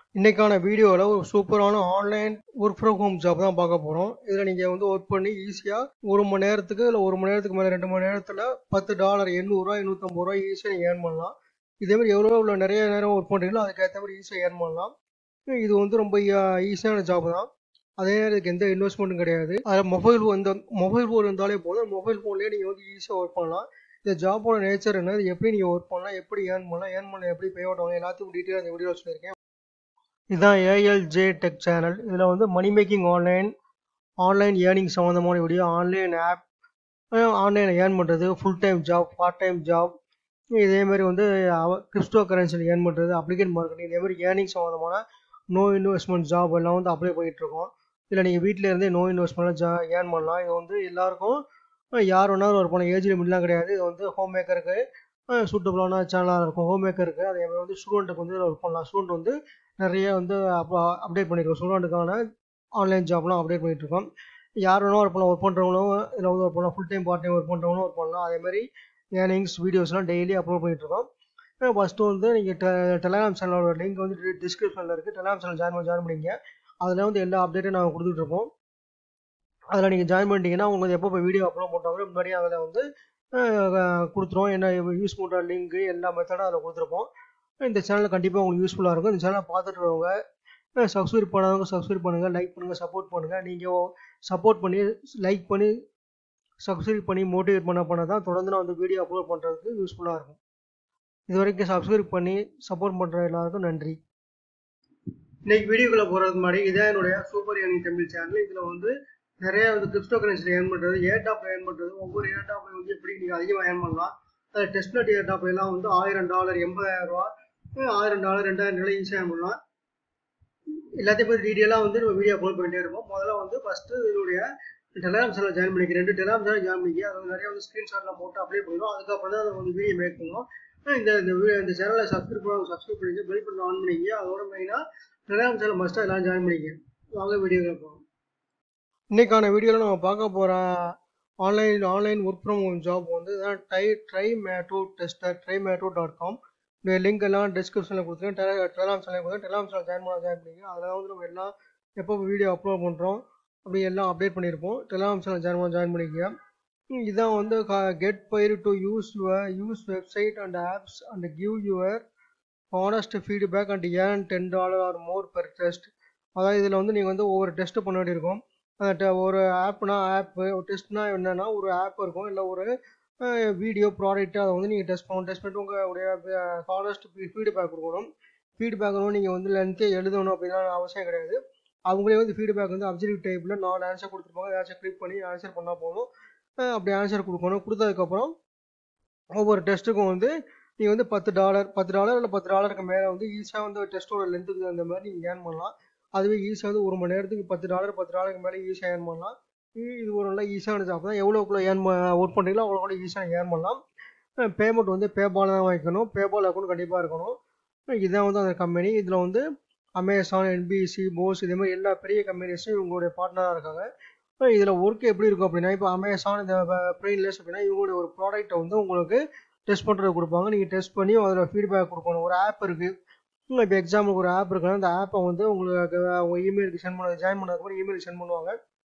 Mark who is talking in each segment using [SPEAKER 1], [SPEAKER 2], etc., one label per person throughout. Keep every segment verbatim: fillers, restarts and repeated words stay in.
[SPEAKER 1] இன்னைக்கான வீடியோவில் ஒரு சூப்பரான online work from home job தான் பார்க்க போகிறோம். இதில் நீங்கள் வந்து ஒர்க் பண்ணி ஈஸியாக ஒரு மணி நேரத்துக்கு இல்லை ஒரு மணி நேரத்துக்கு மேலே ரெண்டு மணி நேரத்தில் பத்து டாலர் எண்ணூறுரூவா எண்ணூற்றம்பது ரூபா ஈஸியாக நீங்கள் ஏர்ன் பண்ணலாம். இதேமாதிரி எவ்வளோ எவ்வளோ நிறைய நேரம் ஒர்க் பண்ணுறீங்களோ அதுக்கேற்ற மாதிரி ஈஸியாக ஏர்ன் பண்ணலாம். இது வந்து ரொம்ப ஈஸியான ஜாப் தான். அதே நேரம் இதுக்கு எந்த இன்வெஸ்ட்மெண்ட்டும் கிடையாது. அதில் மொபைல் இந்த மொபைல் ஃபோன் இருந்தாலே போதும். மொபைல் ஃபோன்லேயே நீங்கள் வந்து ஈஸியாக ஒர்க் பண்ணலாம். இந்த ஜாப்போட நேச்சர் என்ன, இது எப்படி நீங்கள் ஒர்க் பண்ணலாம், எப்படி ஏர்ன் பண்ணலாம், ஏர்ன் பண்ண எப்படி பே அவுட் ஆகலாம், எல்லாத்துக்கும் டீட்டெயிலாக இந்த வீடியோ சொல்லியிருக்கேன். இதுதான் ஏஎல்ஜே டெக் சேனல். இதில் வந்து money making online online earning சம்மந்தமான வீடியோ, ஆன்லைன் ஆப், ஆன்லைனில் ஏர்ன் பண்ணுறது, full time job, part time job, இதேமாதிரி வந்து கிரிப்டோ கரன்சியில் ஏர்ன் பண்ணுறது, அப்ளிகேட் மார்க்கெட்டிங், இதேமாதிரி ஏர்னிங் சம்மந்தமான நோ இன்வெஸ்ட்மெண்ட் ஜாப் எல்லாம் வந்து அப்ளை பண்ணிகிட்ருக்கோம். இல்லை நீங்கள் வீட்டில் இருந்தே நோ இன்வெஸ்ட்மெண்ட்டில் ஜா ஏர்ன் பண்ணலாம். இது வந்து எல்லாருக்கும் யார் வேணாலும் ஒர்க் பண்ணலாம். ஏஜ் லிமிட்லாம் கிடையாது. இது வந்து ஹோம் மேக்கருக்கு சூட்டபுளான சேனலாக இருக்கும். ஹோம் மேக்கருக்கு அதேமாதிரி வந்து ஸ்டூடெண்ட்டுக்கு வந்து ஒர்க் பண்ணலாம். ஸ்டூடெண்ட் வந்து நிறைய வந்து அப்போ அப்டேட் பண்ணியிருக்கோம். ஸ்டூடெண்ட்டுக்கான ஆன்லைன் ஜாப்லாம் அப்டேட் பண்ணிகிட்ருக்கோம். யார் வேணால் ஒர்க் பண்ணலாம். ஒர்க் பண்ணுறவங்களும் இதில் வந்து ஒர்க் பண்ணலாம். Full time part time work பண்ணுறவங்களும் ஒர்க் பண்ணலாம். அதேமாதிரி ஏர்னிங்ஸ் வீடியோஸ்லாம் டெய்லி அப்லோட் பண்ணிகிட்ருக்கோம். ஃபஸ்ட்டு வந்து நீங்கள் டெ டெலகிராம் சேனலோட லிங்க் வந்து டிஸ்கிரிப்ஷனில் இருக்குது. டெலகிராம் சேனல் ஜாயின் பண்ணி ஜாயின் பண்ணிங்க. அதில் வந்து எல்லா அப்டேட்டும் நாங்கள் கொடுத்துட்ருக்கோம். அதில் நீங்கள் ஜாயின் பண்ணிட்டீங்கன்னா உங்களுக்கு எப்போ இப்போ வீடியோ அப்லோட் பண்ணுறாங்களோ முன்னாடியே அதில் வந்து கொடுத்துருவோம். என்ன யூஸ் பண்ணுற லிங்க்கு எல்லா மெத்தடும் அதில் கொடுத்துருப்போம். இந்த சேனல் கண்டிப்பாக உங்களுக்கு யூஸ்ஃபுல்லாக இருக்கும். இந்த சேனலை பார்த்துட்டு வரவங்க சப்ஸ்கிரைப் பண்ணாதவங்க சப்ஸ்கிரைப் பண்ணுங்கள், லைக் பண்ணுங்கள், சப்போர்ட் பண்ணுங்கள். நீங்கள் சப்போர்ட் பண்ணி லைக் பண்ணி சப்ஸ்கிரைப் பண்ணி மோட்டிவேட் பண்ண பண்ண தான் தொடர்ந்து நான் வந்து வீடியோ அப்லோட் பண்ணுறதுக்கு யூஸ்ஃபுல்லாக இருக்கும். இது வரைக்கும் சப்ஸ்கிரைப் பண்ணி சப்போர்ட் பண்ணுற எல்லாருக்கும் நன்றி. இன்னைக்கு வீடியோக்குள்ளே போகிறதுக்கு முன்னாடி இதான் என்னுடைய சூப்பர் ஏர்னிங் தமிழ் சேனல். இதில் வந்து நிறைய வந்து கிரிப்டோ கரன்சியில் ஏர்ன் பண்ணுறது, ஏர்டாப் ஏர்ன் பண்ணுறது, ஒவ்வொரு ஏர்டாப்லையும் வந்து எப்படி நீங்கள் அதிகமாக ஏர்ன் பண்ணலாம். அதில் டெஸ்ட்நெட் ஏர்டாப் எல்லாம் வந்து ஆயிரம் டாலர் எண்பதாயிரம் ரூபா ஆயிரம் டாலர் ரெண்டாயிரம் டாலர் ஈஸியாக ஏர்ன் பண்ணலாம். எல்லாத்தையும் போய் டீட்டெயிலாக வந்து நம்ம வீடியோ அப்லோட் பண்ணிட்டே இருப்போம். முதல்ல வந்து ஃபஸ்ட்டு இதனுடைய டெலகிராம் சேனல் ஜாயின் பண்ணிக்க, ரெண்டு டெலகிராம் சேனல் ஜாயின் பண்ணிக்க. அது நிறைய வந்து ஸ்க்ரீன்ஷாட்லாம் போட்டு அப்ளை பண்ணிடுவோம். அதுக்கப்புறம் தான் அதை வந்து வீடியோ மேக் பண்ணுவோம். இந்த இந்த சேனலை சப்ஸ்கிரைப் பண்ணி சப்ஸ்கிரைப் பண்ணிக்க, பெல் பட்டன் ஆன் பண்ணிக்க. அதோட மெயினாக டெலகிராம் சேனல் மஸ்ட்டாக எல்லாம் ஜாயின் பண்ணிக்க. வாங்க வீடியோவில் போகலாம். இன்னைக்கான வீடியோவில் நம்ம பார்க்க போகிற online online work from home job வந்து டை Trymata tester Trymata dot com. இந்த லிங்க் எல்லாம் டிஸ்கிரிப்ஷனில் கொடுத்துருக்கேன். டெல டெலாம் சேனல் கொடுத்தேன். டெலாம் சேனல் ஜாயின் பண்ண ஜாயின் பண்ணிங்க. அதில் வந்து நம்ம எல்லாம் எப்போ வீடியோ அப்லோட் பண்ணுறோம் அப்படி எல்லாம் அப்டேட் பண்ணியிருப்போம். டெலாம் சேனல் ஜாயின் பண்ண ஜாயின் பண்ணிக்க. இதுதான் வந்து get paid to use your use website and apps and give your honest feedback and earn ten dollar or more per test. அதாவது இதில் வந்து நீங்கள் வந்து ஒவ்வொரு டெஸ்ட்டு பண்ண வேண்டியிருக்கும். ஒரு ஆப்னா ஆப்பு டெஸ்ட்னா என்னென்னா ஒரு ஆப் இருக்கும், இல்லை ஒரு வீடியோ ப்ராடக்ட், அதை வந்து நீங்கள் டெஸ்ட் பண்ணணும். டெஸ்ட் பண்ணிட்டு உங்களுடைய ஹானஸ்ட் ஃபீட்பேக் கொடுக்கணும். ஃபீட்பேக் வந்து நீங்கள் வந்து லென்த்தே எழுதணும் அப்படின்னா அவசியம் கிடையாது. அவங்களே வந்து ஃபீட்பேக் வந்து அப்சர்வ் டைப்பில் நாலு ஆன்சர் கொடுத்துருப்பாங்க. ஆன்சர் கிளிக் பண்ணி ஆன்சர் பண்ணால் போதும். அப்படி ஆன்சர் கொடுக்கணும். கொடுத்ததுக்கப்புறம் ஒவ்வொரு டெஸ்ட்டுக்கும் வந்து நீங்கள் வந்து பத்து டாலர் பத்து டாலர் இல்லை பத்து டாலருக்கு மேலே வந்து ஈஸியாக வந்து டெஸ்ட்டோட லென்த்துக்கு அந்த மாதிரி நீங்கள் ஏர்ன் பண்ணலாம். அதுவே ஈஸியாக வந்து ஒரு மணி நேரத்துக்கு பத்து டாலர் பத்து டாலருக்கு மேலே ஈஸியாக ஏர்ன் பண்ணலாம். இது ஒரு நல்ல ஈஸியான ஜாப் தான். எவ்வளோக்குள்ள ஏர்ன் ஒர்க் பண்ணுறீங்களோ அவ்வளோ கூட ஈஸியாக ஏர்ன் பண்ணலாம். பேமெண்ட் வந்து பேபால் தான் வாங்கிக்கணும். பேபால் அக்கௌண்ட் கண்டிப்பாக இருக்கணும். இதுதான் வந்து அந்த கம்பெனி. இதில் வந்து அமேசான், என்பிசி, போஸ், இதே மாதிரி எல்லா பெரிய கம்பெனிஸும் இவங்களுடைய பார்ட்னராக இருக்காங்க. இதில் ஒர்க் எப்படி இருக்கும் அப்படின்னா, இப்போ அமேசான் இந்த பிரெயின்லெஸ் அப்படின்னா இவங்களுடைய ஒரு ப்ராடக்ட்டை வந்து உங்களுக்கு டெஸ்ட் பண்ணுறது கொடுப்பாங்க. நீங்கள் டெஸ்ட் பண்ணி அதில் ஃபீட்பேக் கொடுக்கணும். ஒரு ஆப் இருக்குது. இப்போ எக்ஸாம்பிளுக்கு ஒரு ஆப் இருக்குன்னா அந்த ஆப்பை வந்து உங்களுக்கு உங்கள் இமெயிலுக்கு சென்ட் பண்ண ஜாயின் பண்ணதுக்கப்புறம் இமெயிலுக்கு சென்ட் பண்ணுவாங்க.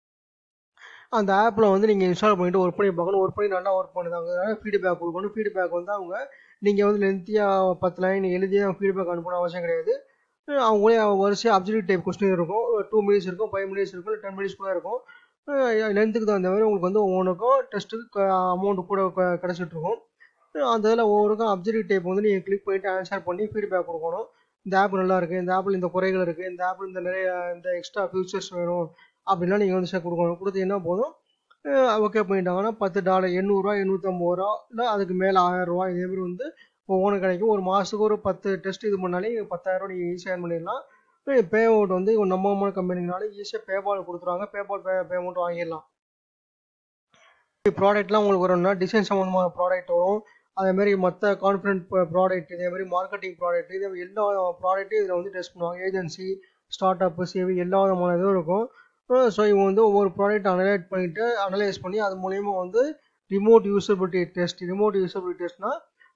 [SPEAKER 1] அந்த ஆப்பில் வந்து நீங்கள் இன்ஸ்டால் பண்ணிவிட்டு ஒர்க் பண்ணி பார்க்கணும். ஒர்க் பண்ணி நல்லா ஒர்க் பண்ணுதாங்க அதனால் ஃபீட்பேக் கொடுக்கணும். ஃபீட்பேக் வந்து அவங்க நீங்கள் வந்து லென்த்தியாக பத்து லைன் எழுதியாக ஃபீட்பேக் அனுப்பணும் அவசியம் கிடையாது. அவங்களே வரிசையாக அப்சர்வ் டைப் கொஸ்டின் இருக்கும். டூ மினிட்ஸ் இருக்கும், ஃபைவ் மினிட்ஸ் இருக்கும், இல்லை டென் மினிட்ஸ் கூட இருக்கும். லென்த்துக்கு தகுந்த மாதிரி உங்களுக்கு வந்து ஒவ்வொன்றுக்கும் டெஸ்ட்டுக்கு அமௌண்ட்டு கூட கிடச்சிட்ருக்கும். அந்த இதில் ஒவ்வொருக்கும் அப்சர்வ் டைப் வந்து நீங்கள் கிளிக் பண்ணிவிட்டு ஆன்சர் பண்ணி ஃபீட்பேக் கொடுக்கணும். இந்த ஆப் நல்லா இருக்குது, இந்த ஆப்பில் இந்த குறைகள் இருக்குது, இந்த ஆப்பில் இந்த நிறைய இந்த எக்ஸ்ட்ரா ஃபியூச்சர்ஸ் வேணும் அப்படின்னா நீங்கள் வந்து சார் கொடுக்கணும். கொடுத்தீங்கன்னா போதும். ஓகே பண்ணிட்டாங்கன்னா பத்து டாலர் எண்ணூறுரூவா எண்ணூற்றம்பது ரூபா இல்லை அதுக்கு மேலே ஆயிரம் ரூபா இதேமாதிரி வந்து ஒவ்வொன்று கிடைக்கும். ஒரு மாதத்துக்கு ஒரு பத்து டெஸ்ட் இது பண்ணாலே பத்தாயிரம் ரூபா நீங்கள் ஈஸியாக ஏர்ன் பண்ணிடலாம். பே அவுட் வந்து ஒரு நம்பகமான கம்பெனினால ஈஸியாக பேபால் கொடுத்துருவாங்க. பேபால் பே பேமெண்ட் வாங்கிடலாம். ப்ராடக்ட்லாம் உங்களுக்கு வரும்னா டிசைன் சம்மந்தமான ப்ராடக்ட் வரும். அதேமாதிரி மற்ற கான்ஃபிடென்ட் ப்ராடக்ட், இதேமாதிரி மார்க்கெட்டிங் ப்ராடக்ட், இதே எல்லா ப்ராடக்ட்டும் இதில் வந்து டெஸ்ட் பண்ணுவாங்க. ஏஜென்சி, ஸ்டார்ட் அப்பு, சேவி எல்லா விதமான இதுவும் இருக்கும். ஸோ இவங்க வந்து ஒவ்வொரு ப்ராடக்ட் அனலைட் பண்ணிவிட்டு அனலைஸ் பண்ணி அது மூலயமா வந்து remote usability test remote usability டெஸ்ட்னா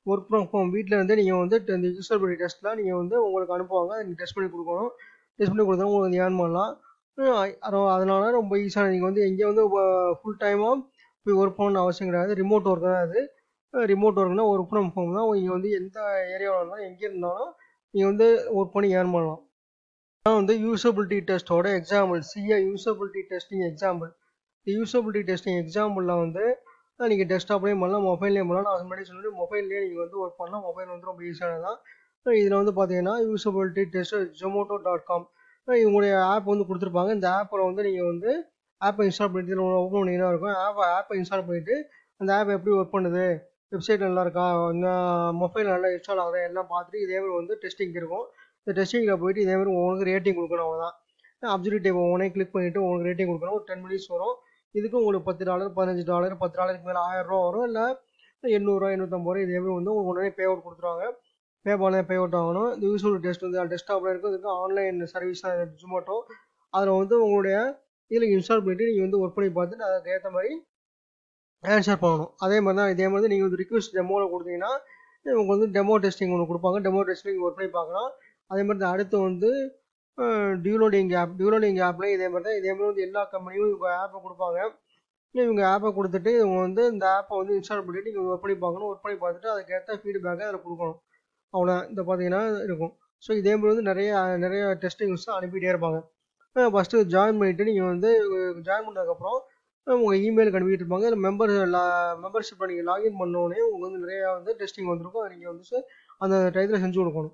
[SPEAKER 1] ஒர்க் ஃப்ரம் ஹோம் வீட்டில் இருந்து நீங்கள் வந்து இந்த யூசபிலிட்டி டெஸ்ட்லாம் நீங்கள் வந்து உங்களுக்கு அனுப்புவாங்க, நீங்கள் டெஸ்ட் பண்ணி கொடுக்கணும். டெஸ்ட் பண்ணி கொடுத்தா உங்களுக்கு வந்து ஏர்ன் பண்ணலாம். அதனால ரொம்ப ஈஸியாக நீங்கள் வந்து எங்கேயும் வந்து ஃபுல் டைமாக போய் ஒர்க் பண்ணணும்னு அவசியம் கிடையாது. ரிமோட் ஒர்க் தான் அது. ரிமோட் ஒர்க்னா ஒர்க் ஃப்ரம் ஹோம் தான். நீங்கள் வந்து எந்த ஏரியாவில் இருந்தாலும் எங்கே இருந்தாலும் நீங்கள் வந்து ஒர்க் பண்ணி ஏர்ன் பண்ணலாம். அதான் வந்து யூசபிலிட்டி டெஸ்ட்டோட example, CA usability testing example. இந்த யூசபிலிட்டி டெஸ்டிங் எக்ஸாம்பிளில் வந்து நீங்கள் டெஸ்க்டாப்லேயும் பண்ணலாம், மொபைல்லேயும் பண்ணலாம். நான் முன்னாடி சொன்னது மொபைல்லேயே நீங்கள் வந்து ஒர்க் பண்ணலாம். மொபைல் வந்து ரொம்ப ஈஸியானது தான். இதில் வந்து பார்த்தீங்கன்னா usability test Zomato dot com இவங்களுடைய ஆப் வந்து கொடுத்துருப்பாங்க. இந்த ஆப்பில் வந்து நீங்கள் வந்து ஆப்பை இன்ஸ்டால் பண்ணிட்டு ஓப்பன் பண்ணிங்கன்னா இருக்கும். ஆப்பை ஆப்பை இன்ஸ்டால் பண்ணிவிட்டு அந்த ஆப் எப்படி ஒர்க் பண்ணுது, வெப்சைட் நல்லா இருக்கா, இந்த மொபைல் நல்லா இன்ஸ்டால் ஆகுதா எல்லாம் பார்த்துட்டு இதேமாதிரி வந்து டெஸ்டிங் இருக்கும். இந்த டெஸ்டிங்கில் போயிட்டு இதேமாதிரி உங்களுக்கு ரேட்டிங் கொடுக்கணும். அவ்வளோதான். அப்சல்யூட் டைப் ஒவ்வொன்றே கிளிக் பண்ணிவிட்டு உங்களுக்கு ரேட்டிங் கொடுக்கணும். ஒரு டென் மினிட்ஸ் வரும். இதுக்கு உங்களுக்கு பத்து டாலர் பதினஞ்சு டாலர் பத்து டாலருக்கு மேலே ஆயிரம் ரூபா வரும். இல்லை எண்ணூறுரூவா எண்ணூற்றம்பது ரூபா இதேமாதிரி வந்து உங்களுக்கு உடனே பே அவுட் கொடுத்துருவாங்க. பேபால் பே அவுட் ஆகணும். இந்த யூஸ்ஃபுல் டெஸ்ட் வந்து டெஸ்க்டாப்பில் இருக்கும். இதுக்கு ஆன்லைன் சர்வீஸ் தான் ஜொமோட்டோ. அதில் வந்து உங்களுடைய இதில் இன்ஸ்டால் பண்ணிவிட்டு நீங்கள் வந்து ஒர்க் பண்ணி பார்த்துட்டு அதுக்கு ஏற்ற மாதிரி ஆன்சர் பண்ணணும். அதே மாதிரி தான் இதே மாதிரி நீங்கள் வந்து ரிக்வெஸ்ட் டெமோவில் கொடுத்தீங்கன்னா உங்களுக்கு வந்து டெமோ டெஸ்டிங் ஒன்று கொடுப்பாங்க. டெமோ டெஸ்டிங் ஒர்க் பண்ணி பார்க்கலாம். அதே மாதிரி தான் அடுத்து வந்து டியூலோடிங் ஆப் டியூலோடிங் ஆப்லேயும் இதே மாதிரி தான். இதே மாதிரி வந்து எல்லா கம்பெனியும் இவங்க ஆப்பை கொடுப்பாங்க. இவங்க ஆப்பை கொடுத்துட்டு இவங்க வந்து இந்த ஆப்பை வந்து இன்ஸ்டால் பண்ணிவிட்டு நீங்கள் ஒர்க் பண்ணி பார்க்கணும். ஒர்க் பண்ணி பார்த்துட்டு அதுக்கேற்ற ஃபீட்பேக்கை அதில் கொடுக்கணும். அவ்வளோ இந்த பார்த்தீங்கன்னா இருக்கும். ஸோ இதே மாதிரி வந்து நிறைய நிறைய டெஸ்டிங்ஸ் அனுப்பிகிட்டே இருப்பாங்க. ஃபஸ்ட்டு ஜாயின் பண்ணிவிட்டு நீங்கள் வந்து ஜாயின் பண்ணதுக்கப்புறம் உங்கள் இமெயிலுக்கு அனுப்பிட்டு இருப்பாங்க. இல்லை மெம்பர் மெம்பர்ஷிப்பில் நீங்கள் லாகின் பண்ணோடனே உங்களுக்கு வந்து நிறையா வந்து டெஸ்டிங் வந்திருக்கும். அதை நீங்கள் வந்து அந்த டயத்தில் செஞ்சு கொடுக்கணும்.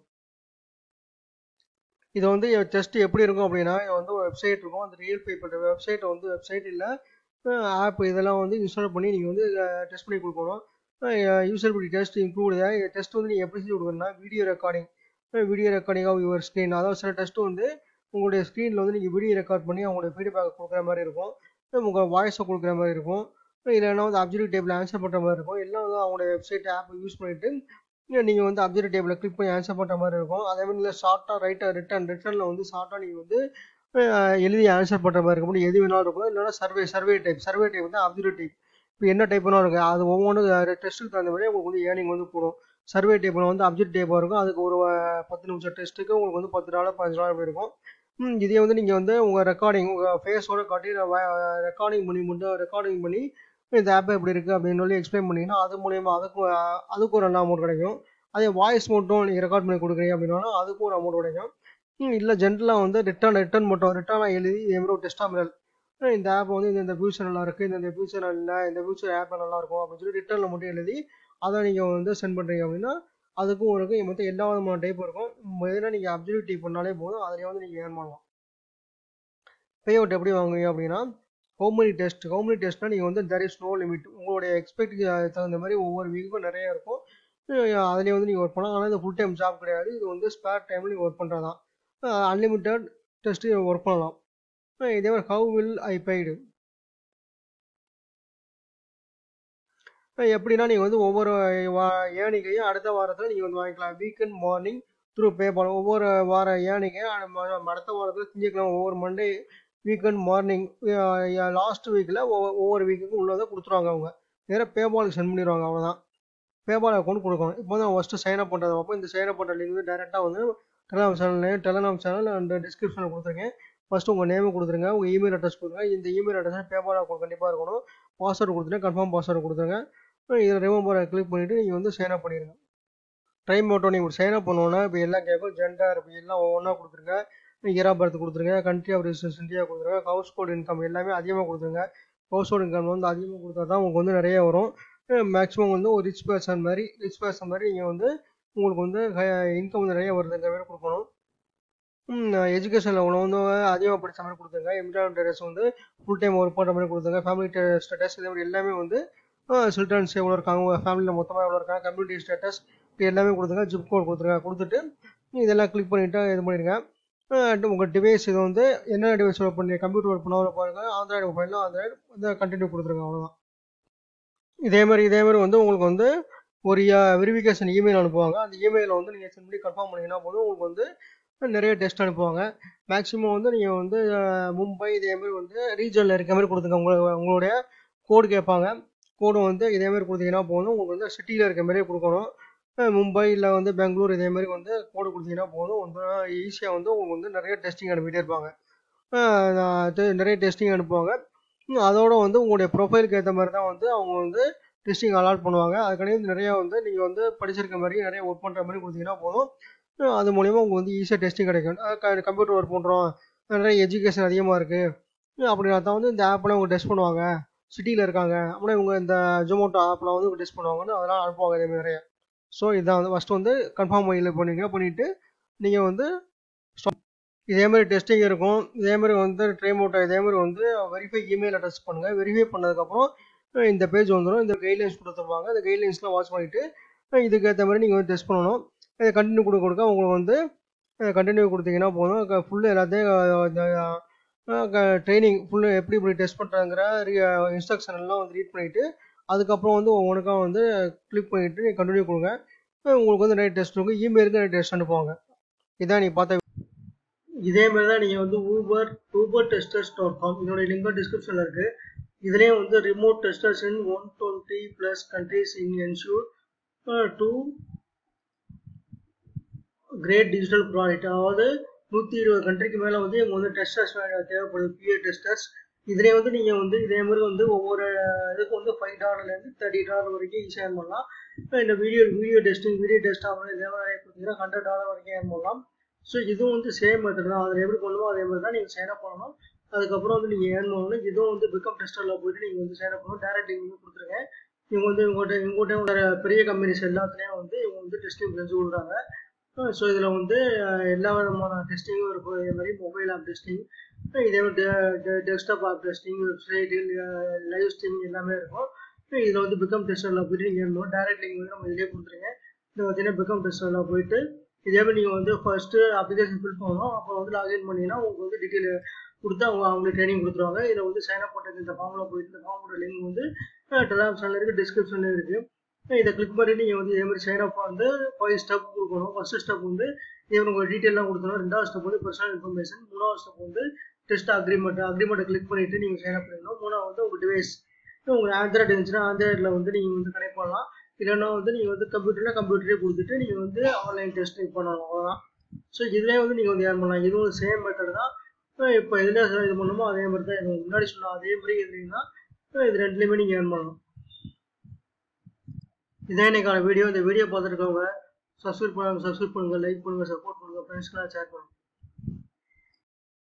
[SPEAKER 1] இதை வந்து டெஸ்ட் எப்படி இருக்கும் அப்படின்னா வந்து ஒரு வெப்சைட் இருக்கும். அந்த ரியல் பேப்பர் வெப்சைட்டை வந்து வெப்சைட் இல்லை ஆப் இதெல்லாம் வந்து இன்ஸ்டால் பண்ணி நீங்கள் வந்து டெஸ்ட் பண்ணி கொடுக்கணும். யூசபிலிட்டி டெஸ்ட் இன்க்ளூட் டெஸ்ட் வந்து நீங்கள் எப்படி செஞ்சு கொடுக்கணும்னா video recording video recording of your screen. அதாவது சில டெஸ்ட் வந்து உங்களுடைய ஸ்க்ரீனில் வந்து நீங்கள் வீடியோ ரெக்கார்ட் பண்ணி அவங்களுடைய ஃபீட்பேக் கொடுக்குற மாதிரி இருக்கும். உங்கள் வாய்ஸை கொடுக்குற மாதிரி இருக்கும். இல்லைன்னா வந்து அப்சல்யூட் டேபிள் ஆன்சர் பண்ணுற மாதிரி இருக்கும். எல்லாம் வந்து அவங்களுடைய வெப்சைட் ஆப்பை யூஸ் பண்ணிவிட்டு நீங்கள் வந்து அப்சல்யூட் டேபிளில் கிளிக் பண்ணி ஆன்சர் பண்ணுற மாதிரி இருக்கும். அதே மாதிரி இல்லை ஷார்ட்டாக ரைட்டாக ரிட்டன் ரிட்டனில் வந்து ஷார்ட்டாக நீங்கள் வந்து எழுதி ஆன்சர் பண்ணுற மாதிரி இருக்கும். எது வேணாலும் இருக்கும். இல்லைன்னா survey survey type survey type வந்து அப்சல்யூட் டைப். இப்போ என்ன டைப்னா இருக்குது அது ஒவ்வொன்றும் டெஸ்ட்டுக்கு தகுந்த மாதிரி உங்களுக்கு வந்து ஏர்னிங் வந்து கூடும். சர்வே டைப்பில் வந்து அப்சல்யூட் டைப்பாக இருக்கும். அதுக்கு ஒரு பத்து நிமிஷம் டெஸ்ட்டுக்கு உங்களுக்கு வந்து பத்து டாலர் பதினஞ்சு டாலர் அப்படி இருக்கும். இதே வந்து நீங்கள் வந்து உங்கள் ரெக்கார்டிங் உங்கள் ஃபேஸோட காட்டி ரெக்கார்டிங் பண்ணி மட்டும் ரெக்கார்டிங் பண்ணி இந்த ஆப் எப்படி இருக்குது அப்படின்னு சொல்லி எக்ஸ்பிளைன் பண்ணிங்கன்னா அது மூலயமா அதுக்கு அதுக்கு ஒரு நல்ல அமௌண்ட் கிடைக்கும். அதே வாய்ஸ் மட்டும் நீங்கள் ரெக்கார்ட் பண்ணி கொடுக்குறீங்க அப்படின்னா அதுக்கும் ஒரு அமௌண்ட் கிடைக்கும். இல்லை ஜென்ரலாக வந்து ரிட்டர்ன் ரிட்டர்ன் மட்டும் ரிட்டர்னாக எழுதி இதே மாதிரி ஒரு டெஸ்டாமிரல் இந்த ஆப் வந்து இந்த ஃபியூச்சர் நல்லா இருக்குது, இந்த ஃபியூச்சர் இல்லை, இந்த ஃபியூச்சர் ஆப் நல்லா இருக்கும் அப்படின்னு சொல்லி ரிட்டர்னில் மட்டும் எழுதி அதை நீங்கள் வந்து சென்ட் பண்ணுறீங்க அப்படின்னா அதுக்கும் இருக்கும். மொத்தம் எல்லா விதமான டைப் இருக்கும். எதுனா நீங்கள் அப்சல்யூட் டைப் பண்ணாலே போதும். அதிலே வந்து நீங்கள் ஏர்ன் பண்ணலாம். பே அவுட் எப்படி வாங்குவீங்க அப்படின்னா ஹோம்லி டெஸ்ட் ஹோம்லி டெஸ்ட்னா நீங்கள் வந்து தெர் இஸ் நோ லிமிட். உங்களுடைய எக்ஸ்பெக்ட்டுக்கு தகுந்த மாதிரி ஒவ்வொரு வீக்குக்கும் நிறைய இருக்கும். அதிலே வந்து நீங்கள் ஒர்க் பண்ணலாம். ஆனால் இது ஃபுல் டைம் ஜாப் கிடையாது. இது வந்து ஸ்பேர் டைமில் நீங்கள் ஒர்க் பண்ணுறது தான். அன்லிமிட்டட் டெஸ்ட்டு ஒர்க் பண்ணலாம். இதே மாதிரி ஹவு வில் ஐ பெய்டு எப்படின்னா நீங்கள் வந்து ஒவ்வொரு ஏர்னிங்கையும் அடுத்த வாரத்தில் நீங்கள் வந்து வாங்கிக்கலாம். வீக்கெண்ட் மார்னிங் த்ரூ பேபால் ஒவ்வொரு வார ஏர்னிங்கையும் அடுத்த வாரத்தில் செஞ்சுக்கலாம். ஒவ்வொரு மண்டே வீக்கெண்ட் மார்னிங் லாஸ்ட் வீக்கில் ஒவ்வொரு வீக்குக்கும் உள்ளதை கொடுத்துருவாங்க. அவங்க நேராக பேபாலுக்கு சென்ட் பண்ணிடுவாங்க. அவ்வளோதான். பேபால் அக்கௌண்ட் கொடுக்கணும். இப்போ தான் ஃபஸ்ட்டு சைன் அப் பண்ணுறது பார்ப்போம். இந்த சைன் அப் பண்ணுற லிங்க் வந்து டேரெக்டாக வந்து Telegram channel Telegram channel and டிஸ்கிரிப்ஷனில் கொடுத்துருக்கேன். ஃபஸ்ட்டு உங்கள் நேமை கொடுத்துருங்க, உங்கள் இமெயில் அட்ரஸ் கொடுத்துருங்க. இந்த இமெயில் அட்ரஸ் பேபால் அக்கௌண்ட் கண்டிப்பாக இருக்கணும். பாஸ்வேர்டு கொடுத்துருங்க, கன்ஃபார்ம் பாஸ்வேர்டு கொடுத்துருங்க. இதில் ரிமம்பரை கிளிக் பண்ணிவிட்டு நீங்கள் வந்து சைன் அப் பண்ணிடுங்க. டைம் மட்டும் நீங்கள் சைன் அப் பண்ணோன்னா இப்போ எல்லாம் கேட்கும். ஜெண்டர் இப்போ எல்லாம் ஒவ்வொன்றா கொடுத்துருங்க. இயர் ஆஃப் பர்த் கொடுத்துருங்க, கண்ட்ரி ஆஃப் ரெசிடென்ஸ் இந்தியா கொடுத்துருங்க, ஹவுஸ் ஹோல்ட் இன்கம் எல்லாமே அதிகமாக கொடுத்துருங்க. ஹவுஸ் ஹோல்ட் இன்கம் வந்து அதிகமாக கொடுத்தா தான் உங்களுக்கு வந்து நிறைய வரும். மேக்ஸிமம் வந்து ஒரு ரிச் பர்சன் மாதிரி ரிச் பர்சன் மாதிரி நீங்கள் வந்து உங்களுக்கு வந்து இன்கம் வந்து நிறைய வருதுங்கிற மாதிரி கொடுக்கணும். எஜுகேஷன் லெவலில் வந்து அதிகமாக படித்த மாதிரி கொடுத்துருங்க. எம்ப்ளாய்மெண்ட் ஸ்டேட்டஸ் வந்து ஃபுல் டைம் ஒர்க் பண்ணுற மாதிரி கொடுத்துருங்க. ஃபேமிலி ஸ்டேட்டஸ் இதே மாதிரி எல்லாமே வந்து சில்ட்ரன்ஸ் எவ்வளோ இருக்காங்க, உங்கள் ஃபேமிலியில் மொத்தமாக எவ்வளோ இருக்காங்க, கம்யூனிட்டி ஸ்டேட்டஸ் இது எல்லாமே கொடுத்துருங்க. ஜிப் கோட் கொடுத்துருங்க. கொடுத்துட்டு இதெல்லாம் கிளிக் பண்ணிவிட்டு இது பண்ணிடுங்க. உங்கள் டிவைஸ் இது வந்து என்ன டிவைஸ் ஒர்க் பண்ணி கம்ப்யூட்டர் ஒர்க் பண்ண பாருங்கள். ஆண்ட்ராய்டு மொபைலில் ஆண்ட்ராய்டு வந்து கண்டினியூ கொடுத்துருங்க. அவ்வளோதான். இதே மாதிரி இதே மாதிரி வந்து உங்களுக்கு வந்து ஒரு வெரிஃபிகேஷன் இமெயில் அனுப்புவாங்க. அந்த இமெயிலில் வந்து நீங்கள் சென்ட் பண்ணி கன்ஃபார்ம் பண்ணிங்கன்னா போதும் உங்களுக்கு வந்து நிறைய டெஸ்ட் அனுப்புவாங்க. மேக்ஸிமம் வந்து நீங்கள் வந்து மும்பை இதே மாதிரி வந்து ரீஜனில் இருக்க மாதிரி கொடுத்துங்க. உங்களை உங்களுடைய கோடு கேட்பாங்க. கோடு வந்து இதே மாதிரி கொடுத்தீங்கன்னா போதும். உங்களுக்கு வந்து சிட்டியில் இருக்க மாதிரியே கொடுக்கணும். மும்பை இல்லை வந்து பெங்களூர் இதே மாதிரி வந்து கோடு கொடுத்தீங்கன்னா போதும் வந்து ஈஸியாக வந்து உங்களுக்கு வந்து நிறைய டெஸ்டிங் அனுப்பிட்டே இருப்பாங்க. நிறைய டெஸ்டிங் அனுப்புவாங்க. அதோட வந்து உங்களுடைய ப்ரொஃபைலுக்கு ஏற்ற மாதிரி தான் வந்து அவங்க வந்து டெஸ்டிங் அலாட் பண்ணுவாங்க. அதுக்காண்டி நிறையா வந்து நீங்கள் வந்து படிச்சிருக்க மாதிரி நிறைய ஒர்க் பண்ணுற மாதிரி கொடுத்தீங்கன்னா போதும். அது மூலிமா உங்களுக்கு வந்து ஈஸியாக டெஸ்டிங் கிடைக்கும். கம்ப்யூட்டர் ஒர்க் பண்ணுறோம், நிறைய எஜுகேஷன் அதிகமாக இருக்குது அப்படின்னா தான் வந்து இந்த ஆப்பில் அவங்க டெஸ்ட் பண்ணுவாங்க. சிட்டியில் இருக்காங்க அப்படின்னா இவங்க இந்த ஜொமேட்டோ ஆப்பில் வந்து டெஸ்ட் பண்ணுவாங்கன்னு அதெல்லாம் அனுப்புவாங்க இதே மாதிரி நிறைய. ஸோ இதான் வந்து ஃபஸ்ட்டு வந்து கன்ஃபார்ம் மெயிலில் பண்ணிங்க பண்ணிவிட்டு நீங்கள் வந்து இதே மாதிரி டெஸ்டிங் இருக்கும். இதே மாதிரி வந்து ட்ரைமோட்டோ இதே மாதிரி வந்து வெரிஃபை இமெயில் அட்ரஸ் பண்ணுங்கள். வெரிஃபை பண்ணதுக்கப்புறம் இந்த பேஜ் வந்துடும். இந்த கைட்லைன்ஸ் கொடுத்துருப்பாங்க. இந்த கைட்லைன்ஸ்லாம் வாட்ச் பண்ணிவிட்டு இதுக்கேற்ற மாதிரி நீங்கள் வந்து டெஸ்ட் பண்ணணும். இதை கண்டினியூ கொடுக்க கொடுக்க உங்களுக்கு வந்து கண்டினியூ கொடுத்தீங்கன்னா போதும். ஃபுல்லு எல்லாத்தையும் ட்ரைனிங் ஃபுல்லு எப்படி இப்படி டெஸ்ட் பண்ணுறாங்கிற இன்ஸ்ட்ரக்ஷன் எல்லாம் வந்து ரீட் பண்ணிவிட்டு அதுக்கப்புறம் வந்து உனக்காக வந்து கிளிக் பண்ணிவிட்டு நீங்கள் கண்டினியூ கொடுங்க. உங்களுக்கு வந்து நிறைய டெஸ்ட் இருக்கும். இமெயிலுக்கு நிறைய டெஸ்ட் அனுப்புவாங்க. இதான் நீங்கள் பார்த்த இதே மாதிரி தான் நீங்கள் வந்து Uber Uber testers dot com இதோட லிங்க் டிஸ்கிரிப்ஷனில் இருக்குது. இதுலேயே வந்து remote testers in one twenty plus countries in ensure to great digital product. அதாவது நூற்றி இருபது கண்ட்ரிக்கு மேலே வந்து எங்கள் வந்து டெஸ்டர்ஸ் தேவைப்படுது, பிஏ டெஸ்டர்ஸ். இதிலே வந்து நீங்கள் வந்து இதே மாதிரி வந்து ஒவ்வொரு இதுக்கு வந்து ஃபைவ் டாலர்லேருந்து தேர்ட்டி டாலர் வரைக்கும் ஈஸியாக ஏர்ன் பண்ணலாம். இந்த video video testing video test ஆகும் இதே மாதிரி கொடுத்தீங்கன்னா ஹண்ட்ரட் டாலர் வரைக்கும் ஏர்ன் பண்ணலாம். ஸோ இதுவும் வந்து சேம் மெத்தட் தான். அதில் எப்படி பண்ணுமோ அதே மாதிரி தான் நீங்கள் சைன் அப் பண்ணணும். அதுக்கப்புறம் வந்து நீங்கள் ஏர்ன் பண்ணணும். இதுவும் வந்து பிகம் டெஸ்டரில் போய்ட்டு நீங்கள் வந்து சைன் அப் பண்ணணும். டேரக்ட் லிங்க் வந்து கொடுத்துருங்க. இவங்க வந்து இவங்கள்ட்ட இவங்கள்ட்ட பெரிய கம்பெனிஸ் எல்லாத்துலேயும் வந்து இவங்க வந்து டெஸ்டிங் செஞ்சு கொடுக்குறாங்க. ஸோ இதில் வந்து எல்லா விதமான டெஸ்டிங்கும் இருக்கும். இதே மாதிரி மொபைல் ஆப் டெஸ்டிங், இதே மாதிரி desktop app testing, website, live streaming எல்லாமே இருக்கும். இதில் வந்து பிகம் டெஸ்டரில் போய்ட்டு நீங்கள் ஏர்ன் பண்ணணும். டேரக்ட் லிங்க் வந்து நம்ம இதிலே கொடுத்துருங்க. இது பார்த்தீங்கன்னா பிகம் டெஸ்டரில் போய்ட்டு இதே மாதிரி நீங்கள் வந்து ஃபர்ஸ்ட்டு அப்ளிகேஷன் ஃபில் பண்ணணும். அப்புறம் வந்து லாகின் பண்ணிங்கன்னா உங்களுக்கு வந்து டீட்டெயில் கொடுத்து அவங்க அவங்களுக்கு ட்ரைனிங் கொடுத்துருவாங்க. இதில் வந்து சைன் அப் பண்ணுறது இந்த ஃபார்மில் போயிட்டு இந்த ஃபார்மோட லிங்க் வந்து டெலிகிராம் இருக்குது, டிஸ்கிரிப்ஷனில் இருக்குது. இதை கிளிக் பண்ணி நீங்கள் வந்து இதே மாதிரி சைன் அப் வந்து ஃபைவ் ஸ்டெப் கொடுக்கணும். ஃபர்ஸ்ட் ஸ்டெப் வந்து இதே உங்கள் டீட்டெயிலாம் கொடுக்கணும். ரெண்டாவது ஸ்டெப் வந்து பர்சனல் இன்ஃபர்மேஷன். மூணாவது ஸ்டெப் வந்து டெஸ்ட் அக்ரிமெண்ட் அக்ரிமெண்ட்டை கிளிக் பண்ணிவிட்டு நீங்கள் சைன் அப் பண்ணிடணும். மூணாவது வந்து உங்கள் டிவைஸ் உங்களுக்கு ஆண்ட்ராய்டு இருந்துச்சுன்னா ஆண்ட்ராய்டில் வந்து நீங்கள் வந்து கனெக்ட் பண்ணலாம். இல்லைன்னா வந்து நீங்கள் வந்து கம்ப்யூட்டரில் கம்ப்யூட்டரே கொடுத்துட்டு நீங்கள் வந்து ஆன்லைன் டெஸ்டிங் பண்ணணும். அவ்வளோதான். ஸோ இதுலேயே வந்து நீங்கள் வந்து ஏர்ன் பண்ணலாம். இதுவும் சேம் மெத்தட் தான். இப்போ எதில் இது பண்ணணுமோ அதே மாதிரி தான். இது முன்னாடி சொல்லலாம் அதே மாதிரி எதுனா இது ரெண்டுலேயுமே நீங்கள் ஏர்ன் பண்ணலாம். இதான் இன்னைக்கான வீடியோ. இந்த வீடியோ பார்த்துருக்கவங்க சப்ஸ்கிரைப் பண்ணுங்க, சப்ஸ்கிரைப் பண்ணுங்கள், லைக் பண்ணுங்கள், சப்போர்ட் பண்ணுங்கள், ஃப்ரெண்ட்ஸ்க்கெலாம் ஷேர் பண்ணுங்கள்.